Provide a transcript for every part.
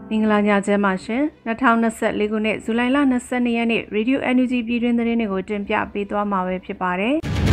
မင်္ဂလာညချမ်းပါရှင်2024ခုနှစ်ဇူလိုင်လ22ရက်နေ့ Radio NUG ပြည်တွင်းသတင်းတွေကိုတင်ပြပေးသွားမှာပဲဖြစ်ပါတယ်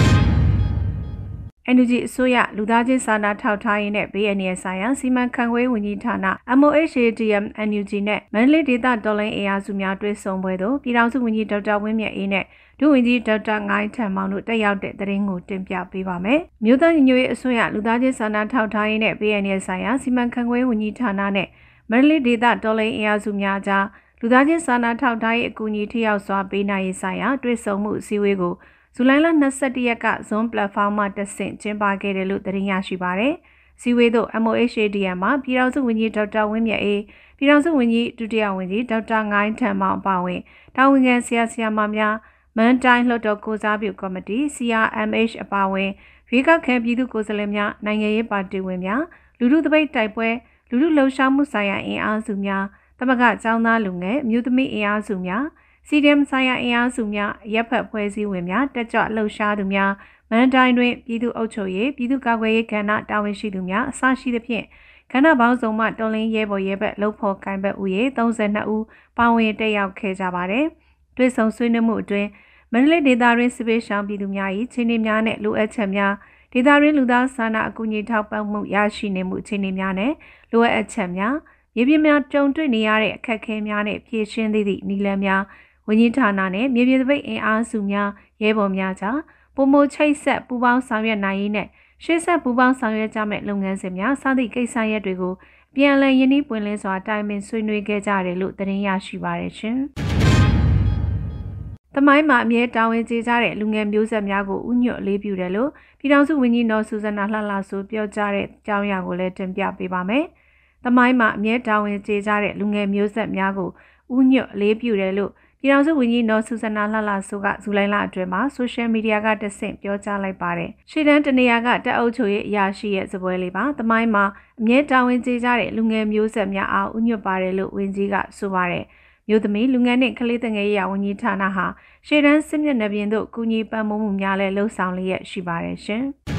။ NUG အစိုးရလူသားချင်းစာနာထောက်ထားရေးနဲ့ဘေးအန္တရာယ်ဆိုင်ရာစီမံခန့်ခွဲဝန်ကြီးဌာန MOHADM NUG နဲ့မန္တလေးဒေသတော်လှန်ရေးအင်အားစုများတွဲဆုံပွဲသို့ပြည်ထောင်စုဝန်ကြီးဒေါက်တာဝင်းမြတ်အေးနဲ့ဒုဝန်ကြီးဒေါက်တာငိုင်းထံမောင်တို့တက်ရောက်တဲ့သတင်းကိုတင်ပြပေးပါမယ်။မြို့သားညီညွတ်ရေးအစိုးရလူသားချင်းစာနာထောက်ထားရေးနဲ့ဘေးအန္တရာယ်ဆိုင်ရာစီမံခန့်ခွဲဝန်ကြီးဌာနနဲ့မန္တလေးဒေသတော်လှန်ရေးအင်အားစုများကြားလူသားချင်းစာနာထောက်ထားရေးအကူအညီထိရောက်စွာပေးနိုင်ရေးဆိုင်ရာတွဲဆုံမှုအစည်းအဝေးကိုဇူလိုင်လ22ရက်က Zoom Platform မှာတက်ဆင့်ကျင်းပခဲ့တယ်လို့သတင်းရရှိပါရယ်။စီဝေးသို့ MOHADM မှာပြည်ထောင်စုဝန်ကြီးဒေါက်တာဝင်းမြတ်အေးပြည်ထောင်စုဝန်ကြီးဒုတိယဝန်ကြီးဒေါက်တာငိုင်းထံမောင်အပါအဝင်တာဝန်ခံဆရာဆရာမများမန်တိုင်းလွှတ်တော်ကိုစားပြုကော်မတီ CRMH အပါအဝင်ရွေးကောက်ခံပြည်သူ့ကိုယ်စားလှယ်များနိုင်ငံရေးပါတီဝင်များလူထုတပိတ်တိုက်ပွဲလူထုလှုပ်ရှားမှုဆိုင်ရာအင်အားစုများသမဂကျောင်းသားလူငယ်မြို့သမီးအင်အားစုများCDM ဆိုင်ရာအင်အားစုများရပ်ဖက်ဖွဲ့စည်းဝင်များတက်ကြွလှုပ်ရှားသူများမန်တိုင်းတွင်ပြည်သူ့အုပ်ချုပ်ရေးပြည်သူ့ကာကွယ်ရေးကဏ္ဍတာဝန်ရှိသူများအစရှိသဖြင့်ကဏ္ဍပေါင်းစုံမှတော်လှန်ရဲဘော်ရဲဘက်လှုပ်ဖော်ကိုင်ဘက်ဦးရေ32ဦးပါဝင်တက်ရောက်ခဲ့ကြပါတယ်။တွေ့ဆုံဆွေးနွေးမှုအတွင်းမန္တလေးဒေသတွင်းစစ်ပေးရှောင်ပြည်သူများ၏ခြေနေများနဲ့လိုအပ်ချက်များဒေသတွင်းလူသားစာနာအကူအညီထောက်ပံ့မှုရရှိနေမှုအခြေအနေများနဲ့လိုအပ်ချက်များမြေပြင်များကြုံတွေ့နေရတဲ့အခက်အခဲများနဲ့ဖြေရှင်းသည့်နည်းလမ်းများဝန်ကြီးဌာနနဲ့မြေပြင်သပိတ်အင်အားစုများရဲဘော်များကြားပုံမချိတ်ဆက်ပူးပေါင်းဆောင်ရွက်နိုင်ရေးနဲ့ရှေ့ဆက်ပူးပေါင်းဆောင်ရွက်ကြမယ့်လုပ်ငန်းစဉ်များစသည့်ကိစ္စရပ်တွေကိုပြန်လည်ရင်းနှီးပွင့်လင်းစွာတိုင်ပင်ဆွေးနွေးခဲ့ကြတယ်လို့သတင်းရရှိပါရရှင်။သမိုင်းမှာအမြဲတာဝန်ကျေကြတဲ့လူငယ်မျိုးဆက်များကိုဥညွတ်အလေးပြုတယ်လို့ပြည်ထောင်စုဝန်ကြီးနော်ဆူဇနာလှလှဆိုပြောကြားတဲ့အကြောင်းအရာကိုလည်းတင်ပြပေးပါမယ်။သမိုင်းမှာအမြဲတာဝန်ကျေကြတဲ့လူငယ်မျိုးဆက်များကိုဥညွတ်အလေးပြုတယ်လို့ပြည်ထောင်စုဝန်ကြီးနော်ဆူဇနာလှလှဆိုကဇူလိုင်လအတွင်းမှာဆိုရှယ်မီဒီယာကတဆင့်ပြောကြားလိုက်ပါတယ်။ရှေ့တန်းတနေရာကတက်အုပ်ချုပ်ရေးအရာရှိရဲ့စပွဲလေးပါ။သမိုင်းမှာအမြဲတာဝန်ကျေကြတဲ့လူငယ်မျိုးဆက်များအားဥညွတ်ပါတယ်လို့ဝန်ကြီးကဆိုပါတယ်။မြို့သမီးလူငယ်နှင့်ကလေးငယ်ရေးဝန်ကြီးဌာနဟာရှေ့တန်းစစ်မျက်နှာပြင်သို့ကူညီပံ့ပိုးမှုများလည်းလှုပ်ဆောင်လျက်ရှိပါတယ်ရှင်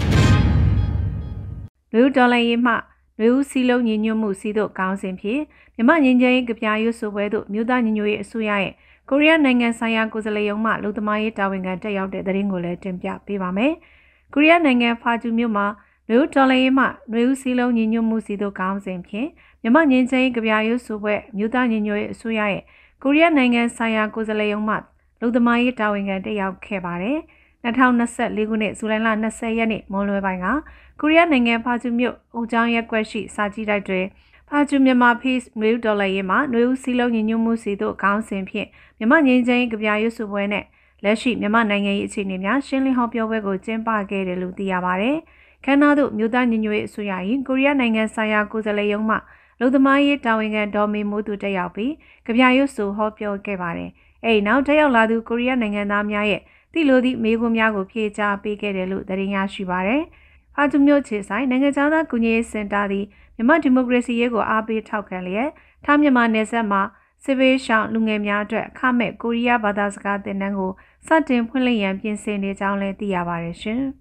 ။လူဒေါ်လာရေးမှလူစီလုံးညီညွတ်မှုစီတို့ကောင်းစဉ်ဖြင့်မြမငင်းချင်းကပြာရွဆိုပွဲတို့မြို့သားညီညွတ်ရေးအစိုးရရဲ့ကိုရီးယားနိုင်ငံဆိုင်ရာကိုယ်စားလှယ်ရုံးမှလူသမားရေးတာဝန်ခံတက်ရောက်တဲ့သတင်းကိုလည်းတင်ပြပေးပါမယ်။ကိုရီးယားနိုင်ငံဖာဂျူမြို့မှာလူဒေါ်လာရေးမှလူစီလုံးညီညွတ်မှုစီတို့ကောင်းစဉ်ဖြင့်မြမငင်းချင်းကပြာရွဆိုပွဲမြို့သားညီညွတ်ရေးအစိုးရရဲ့ကိုရီးယားနိုင်ငံဆိုင်ရာကိုယ်စားလှယ်ရုံးမှလူသမားရေးတာဝန်ခံတက်ရောက်ခဲ့ပါတယ်။2024ခုနှစ်ဇူလိုင်လ20ရက်နေ့မွန်းလွဲပိုင်းကကိုရီးယားနိုင်ငံဖာဂျူမြို့ဦးကျောင်းရက်ကွက်ရှိစာကြည့်တိုက်တွင်ဖာဂျူမြန်မာ Peace နွေဦးဒေါ်လာရေးမှာနွေဦးစီလုံးညီညွတ်မှုစီတို့ခေါင်းစဉ်ဖြင့်မြန်မာငြိမ်းချမ်းရေးကြပြရွတ်ဆိုပွဲနဲ့လက်ရှိမြန်မာနိုင်ငံရေးအခြေအနေများရှင်းလင်းဟောပြောပွဲကိုကျင်းပခဲ့တယ်လို့သိရပါတယ်။ခမ်းနားသို့မြို့သားညီညွတ်ရေးအစိုးရ၏ကိုရီးယားနိုင်ငံဆိုင်ရာကိုယ်စားလှယ်ရုံးမှလူသမားရေးတာဝန်ခံဒေါ်မေမိုးသူတက်ရောက်ပြီးကြပြရွတ်ဆိုဟောပြောခဲ့ပါတယ်။အဲဒီနောက်တက်ရောက်လာသူကိုရီးယားနိုင်ငံသားများရဲ့တိလိုသည့်မေးခွန်းများကိုဖြေကြားပေးခဲ့တယ်လို့သတင်းရရှိပါရယ်။ဖာဂျူမြို့ခြေဆိုင်နိုင်ငံခြားသားကုညီရေးစင်တာသည်မြန်မာဒီမိုကရေစီရေးကိုအားပေးထောက်ခံလျက်ထားမြန်မာနယ်စပ်မှာစစ်ဘေးရှောင်လူငယ်များအတွက်အခမဲ့ကိုရီးယားဘာသာစကားသင်တန်းကိုစတင်ဖွင့်လှစ်ရန်ပြင်ဆင်နေကြောင်းလည်းသိရပါတယ်ရှင်။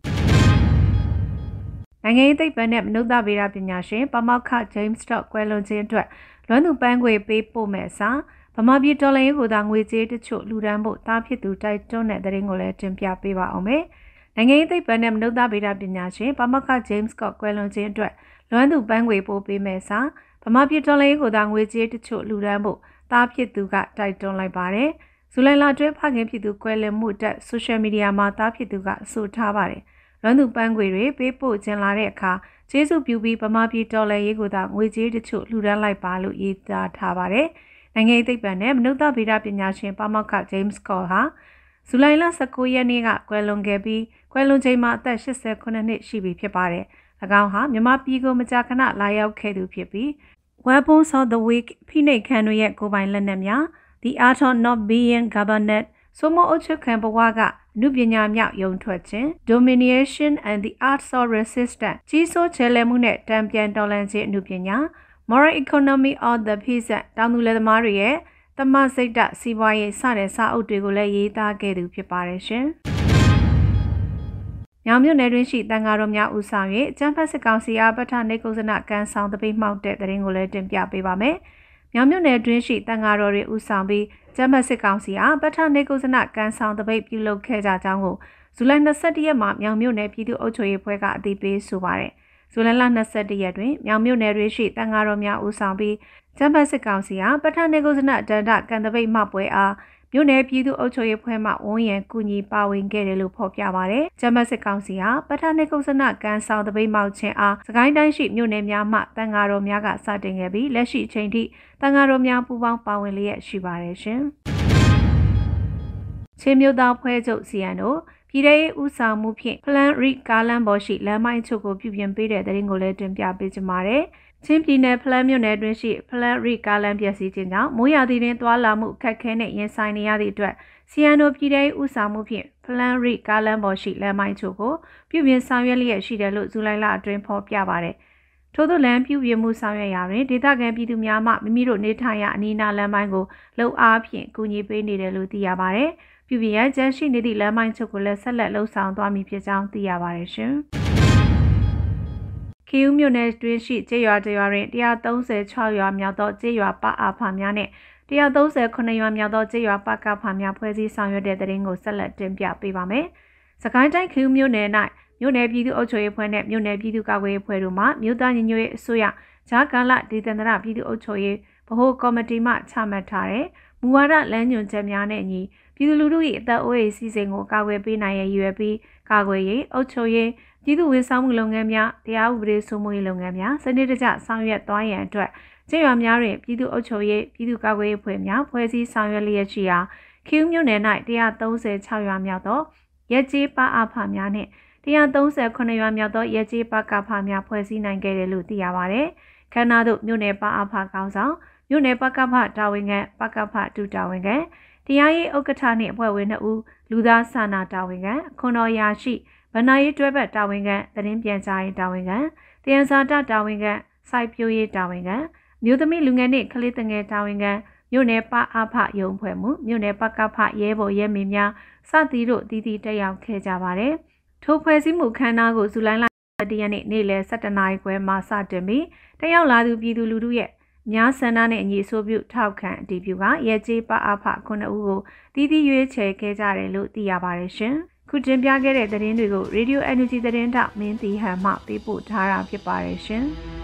နိုင်ငံရေးသိပ္ပံနဲ့မနုဿဗေဒပညာရှင်ပါမောက္ခ James Stock ကွယ်လွန်ခြင်းအတွက်လွမ်းသူပန်းခွေပေးပို့မဲ့အစားဗမာပြည်တော်လှန်ရေးကိုသာငွေကြေးတချို့လူဒန်းဖို့တားဖြစ်သူတိုက်တွန်းတဲ့သတင်းကိုလည်းတင်ပြပေးပါအောင်မယ်။နိုင်ငံရေးသိပ္ပံနဲ့မနုဿဗေဒပညာရှင်ပါမောက္ခ James Scott ကွယ်လွန်ခြင်းအတွက်လွမ်းသူပန်းခွေပို့ပေးမဲ့အစားဗမာပြည်တော်လှန်ရေးကိုသာငွေကြေးတချို့လူဒန်းဖို့တားဖြစ်သူကတိုက်တွန်းလိုက်ပါတယ်။ဇူလိုင်လအတွင်းဖခင်ဖြစ်သူကွယ်လွန်မှုတက်ဆိုရှယ်မီဒီယာမှာတားဖြစ်သူကဆိုထားပါတယ်။လွမ်းသူပန်းခွေတွေပေးပို့ခြင်းလာတဲ့အခါကျေးဇူးပြုပြီးဗမာပြည်တော်လှန်ရေးကိုသာငွေကြေးတချို့လူဒန်းလိုက်ပါလို့ရေးသားထားပါတယ်။နိုင်ငံရေးသိပ္ပံနဲ့မနုဿဗေဒပညာရှင်ပါမောက္ခ James Scott ဟာဇူလိုင်လ19ရက်နေ့ကကွယ်လွန်ခဲ့ပြီးကွယ်လွန်ချိန်မှာအသက်89နှစ်ရှိပြီဖြစ်ပါတယ်။၎င်းဟာမြန်မာပြည်ကိုမကြာခဏလာရောက်ခဲ့သူဖြစ်ပြီး Weapons of the Week ဖိနှိပ်ခံတွေရဲ့ကိုယ်ပိုင်လက်နက်များ The Art of Not Being Governed ဆိုမအုပ်ချုပ်ခံဘဝကအနုပညာမြောက်ယုံထွက်ခြင်း Domination and the Arts of Resistance ကြီးစိုးချဲလဲမှုနဲ့တံပြန်တော်လှန်ခြင်းအနုပညာ Moral Economy of the Peasant တောင်သူလယ်သမားတွေရဲ့သမစိတ်တစီးပွားရေးစတဲ့စာအုပ်တွေကိုလည်းရေးသားခဲ့သူဖြစ်ပါတယ်ရှင်။ညောင်မြို့နယ်တွင်ရှိတန်ဃာတော်များဦးဆောင်၍ကျန်းဖတ်စစ်ကောင်စီအားပထနိကုဇနကန်ဆောင်တပိတ်မှောက်တဲ့သတင်းကိုလည်းတင်ပြပေးပါမယ်။မြောင်မြို့နယ်တွင်းရှိတန်ဃာတော်တွေဦးဆောင်ပြီးကျမ်းပတ်စစ်ကောင်စီအားပထနေကုသနာကန်ဆောင်တပိတ်ပြုလုပ်ခဲ့ကြကြောင်းကိုဇူလိုင်21ရက်မှာမြောင်မြို့နယ်ပြည်သူ့အုပ်ချုပ်ရေးဖွဲ့ကအသိပေးဆိုပါတယ်။ဇူလိုင်လ21ရက်တွင်မြောင်မြို့နယ်တွင်ရှိတန်ဃာတော်များဦးဆောင်ပြီးကျမ်းပတ်စစ်ကောင်စီအားပထနေကုသနာဒန္တကန်တပိတ်မှပွဲအားမြို့နယ်ပြည်သူ့အုပ်ချုပ်ရေးဖွဲ့မှဝန်ရံကူညီပါဝင်ခဲ့တယ်လို့ဖော်ပြပါတယ်။ကျမ်းပတ်စစ်ကောင်စီဟာပထနေကုသနာကန်ဆောင်တပိတ်မှောက်ခြင်းအားစကိုင်းတိုင်းရှိမြို့နယ်များမှတန်ဃာတော်များကစတင်ခဲ့ပြီးလက်ရှိအချိန်ထိတန်ဃာတော်များပူးပေါင်းပါဝင်လျက်ရှိပါတယ်ရှင်။ချင်းမြို့သားဖွဲ့ချုပ်စီယန်တို့ပြည်ထောင်စုဦးဆောင်မှုဖြင့်ဖလန်ရီကားလမ်းပေါ်ရှိလမ်းမိုင်းချုပ်ကိုပြုပြင်ပေးတဲ့တဲ့ရင်ကိုလည်းတင်ပြပေးကြပါမယ်။ချင်းပြည်နယ်ဖလန်မြို့နယ်တွင်ရှိဖလန်ရီကားလမ်းပျက်စီးခြင်းကြောင့်မိုးရာသီတွင်သွာလာမှုအခက်အခဲနဲ့ရင်ဆိုင်နေရသည့်အတွက်စီယန်တို့ပြည်ထောင်စုဦးဆောင်မှုဖြင့်ဖလန်ရီကားလမ်းပေါ်ရှိလမ်းမိုင်းချုပ်ကိုပြုပြင်ဆောင်ရွက်လျက်ရှိတယ်လို့ဇူလိုင်လအတွင်းဖော်ပြပါတယ်။ထို့သောလမ်းပြုပြင်မှုဆောင်ရွက်ရာတွင်ဒေသခံပြည်သူများမှမိမိတို့နေထိုင်ရာအနီးနားလမ်းမိုင်းကိုလှုပ်အားဖြင့်ကူညီပေးနေတယ်လို့သိရပါတယ်။ပြုပြင်ရန်ကျန်းရှိနေသည့်လမ်းမိုင်းချုပ်ကိုလည်းဆက်လက်လှုပ်ဆောင်သွားမည်ဖြစ်ကြောင်းသိရပါတယ်ရှင်။ခေဦးမြို့နယ်တွင်ရှိကျေးရွာတွင်136ရွာမြောက်သောကျေးရွာပအာဖာများနဲ့139ရွာမြောက်သောကျေးရွာပကဖာများဖွဲ့စည်းဆောင်ရွက်တဲ့တဲ့ရင်ကိုဆက်လက်တင်ပြပေးပါမယ်။စကိုင်းတိုင်းခေဦးမြို့နယ်၌မြို့နယ်ပြည်သူ့အုပ်ချုပ်ရေးဖွဲ့နဲ့မြို့နယ်ပြည်သူ့ကာကွယ်ရေးဖွဲ့တို့မှမြို့သားညီညွတ်ရေးအစိုးရဂျာကာလဒေသန္တရပြည်သူ့အုပ်ချုပ်ရေးဗဟိုကော်မတီမှချမှတ်ထားတဲ့မူဝါဒလမ်းညွှန်ချက်များနဲ့အညီပြည်သူလူထု၏အသက်အိုးအိမ်စီစဉ်ကိုကာကွယ်ပေးနိုင်ရန်ရည်ရွယ်ပြီးကာကွယ်ရေးအုပ်ချုပ်ရေးပြည်သူ့ဝန်ဆောင်မှုလုပ်ငန်းများတရားဥပဒေစိုးမိုးရေးလုပ်ငန်းများစနစ်တကျဆောင်ရွက်သွားရန်အတွက်ကျေးရွာများတွင်ပြည်သူ့အုပ်ချုပ်ရေးပြည်သူ့ကာကွယ်ရေးဖွဲ့များဖွဲ့စည်းဆောင်ရွက်လျက်ရှိရာခေဦးမြို့နယ်၌136ရွာမြောက်သောရက်ကျေးပအာဖာများနှင့်139ရွာမြောက်သောရက်ကျေးပကဖာများဖွဲ့စည်းနိုင်ခဲ့တယ်လို့သိရပါတယ်။ခန္ဓာတို့မြို့နယ်ပအာဖာကောင်းဆောင်မြို့နယ်ပကဖတာဝန်ခံပကဖဒုတာဝန်ခံတရားရေးဥက္ကဋ္ဌနှင့်အဖွဲ့ဝင်2ဦးလူသားစာနာတာဝန်ခံခွန်တော်ရာရှိဗဏ္ဍာရေးတွဲဘက်တာဝန်ခံသတင်းပြန်ကြားရေးတာဝန်ခံတယံဇာတတာဝန်ခံစိုက်ပျိုးရေးတာဝန်ခံမြို့သမီးလူငယ်နှင့်ကလေးငယ်တာဝန်ခံမြို့နယ်ပအာဖရုံဖွဲ့မှုမြို့နယ်ပကဖရဲဘော်ရဲမေများစသည်တို့တည်တည်တက်ရောက်ခဲ့ကြပါတယ်။ထိုဖွဲ့စည်းမှုခန်းနာကိုဇူလိုင်လ10ရက်နေ့လယ်17နာရီခွဲမှစတင်ပြီးတက်ရောက်လာသူပြည်သူလူထုရဲ့များဆန္ဒနဲ့အညီအဆိုပြုထောက်ခံအတည်ပြုကရဲကျေးပအာဖ9ဦးကိုတည်တည်ရွေးချယ်ခဲ့ကြတယ်လို့သိရပါတယ်ရှင်။ခုတင်ပြခဲ့တဲ့သတင်းတွေကို Radio Energy သတင်းတောက်မင်းတီဟန်မှပေးပို့ထားတာဖြစ်ပါတယ်ရှင်။